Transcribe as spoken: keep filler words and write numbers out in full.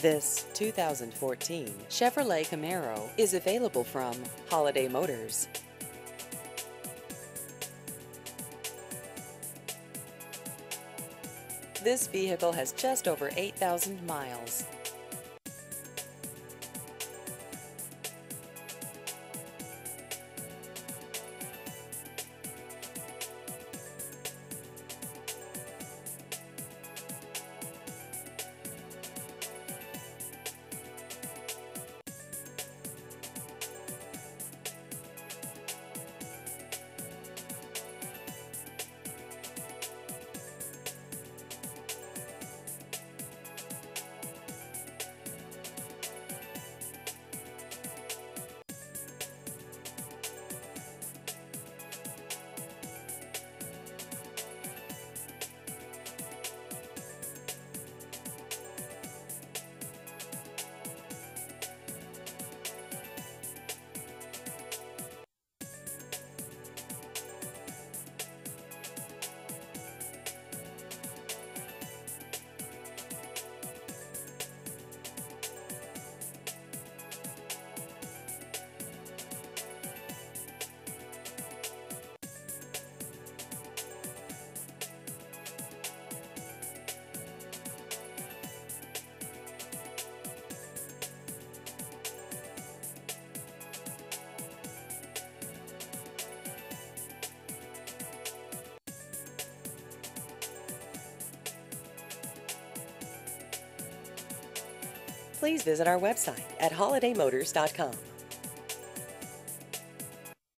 This two thousand fourteen Chevrolet Camaro is available from Holiday Motors. This vehicle has just over eight thousand miles. Please visit our website at holiday motors dot com.